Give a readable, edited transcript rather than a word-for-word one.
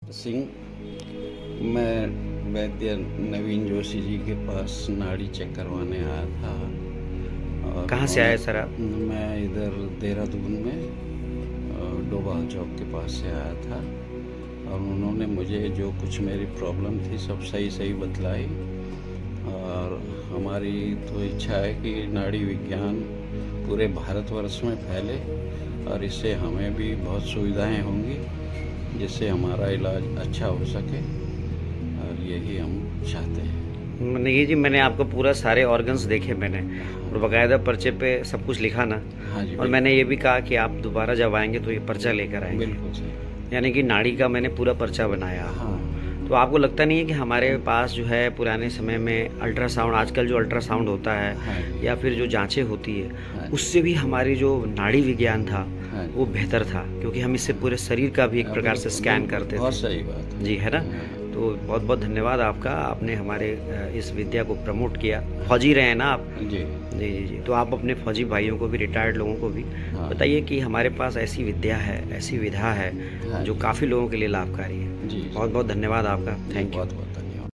सिंह, मैं वैद्य नवीन जोशी जी के पास नाड़ी चेक करवाने आया था। और कहाँ से आए सर आप? मैं इधर देहरादून में डोबा चौक के पास से आया था और उन्होंने मुझे जो कुछ मेरी प्रॉब्लम थी सब सही सही बतलाई। और हमारी तो इच्छा है कि नाड़ी विज्ञान पूरे भारतवर्ष में फैले और इससे हमें भी बहुत सुविधाएं होंगी, जिससे हमारा इलाज अच्छा हो सके, और यही हम चाहते हैं। नहीं जी, मैंने आपको पूरा सारे ऑर्गन्स देखे मैंने, और बाकायदा पर्चे पे सब कुछ लिखा ना। हाँ जी, और मैंने ये भी कहा कि आप दोबारा जब आएंगे तो ये पर्चा लेकर आएंगे। बिल्कुल सही। यानी कि नाड़ी का मैंने पूरा पर्चा बनाया। हाँ। तो आपको लगता नहीं है कि हमारे पास जो है पुराने समय में अल्ट्रासाउंड, आजकल जो अल्ट्रासाउंड होता है, हाँ, या फिर जो जांचें होती है, हाँ, उससे भी हमारी जो नाड़ी विज्ञान था हाँ, वो बेहतर था, क्योंकि हम इससे पूरे शरीर का भी एक प्रकार से स्कैन करते थे। बहुत सही बात है जी, है ना। हाँ। तो बहुत बहुत धन्यवाद आपका, आपने हमारे इस विद्या को प्रमोट किया। फौजी रहे हैं ना आप? जी जी जी जी। तो आप अपने फौजी भाइयों को भी, रिटायर्ड लोगों को भी हाँ। बताइए कि हमारे पास ऐसी विद्या है, ऐसी विधा है हाँ, जो काफ़ी लोगों के लिए लाभकारी है। जी बहुत बहुत धन्यवाद आपका। Thank you. बहुत बहुत